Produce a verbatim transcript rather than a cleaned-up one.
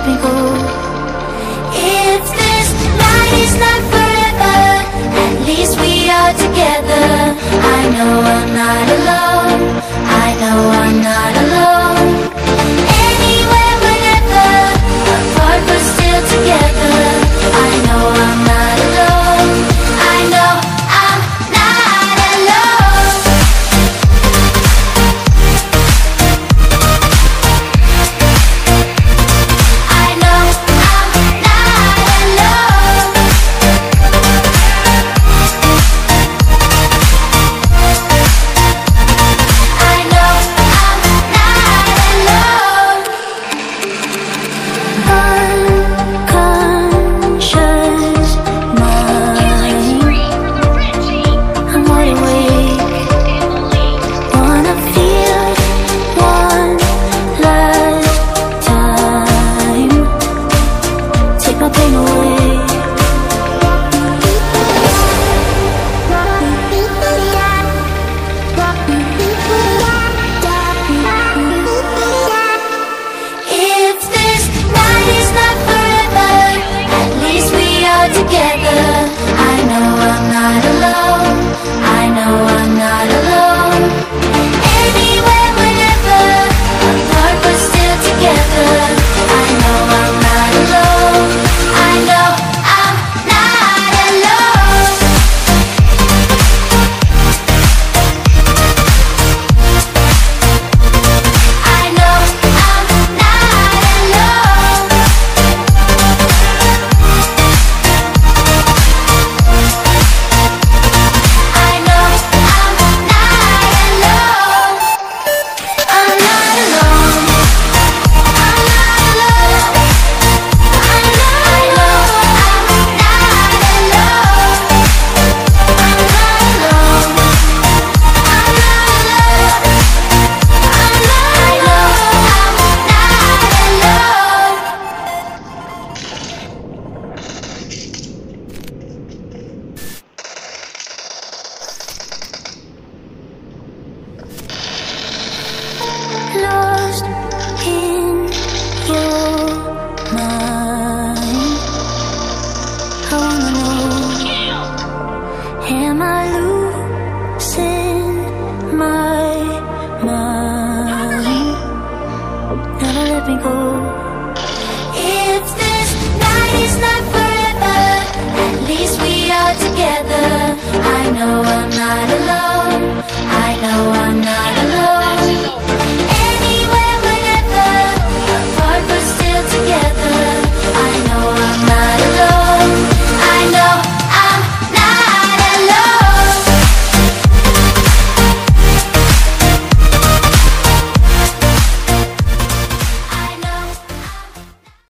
me go. If this night is not forever, at least we are together. I know I'm not alone, I know I'm not alone. Anywhere, whenever, apart but still together. I know I'm not alone, I know I'm not alone. I know I'm not alone. I know I'm not alone. Unconscious mind, I'm wide awake. Wanna feel one last time. Take my pain away. If this night is not forever, at least we are together. I know I'm not alone, I know I'm not alone. Anywhere, whenever, apart but still together. I know I'm not alone, I know I'm not alone. I know I'm not alone. I know I'm not alone. I'm not alone. I'm not alone. I know I'm not alone. I'm not alone. I'm not alone. I know I'm not alone. Lost in your mind, I wanna know, am I losing my mind? Never let me go.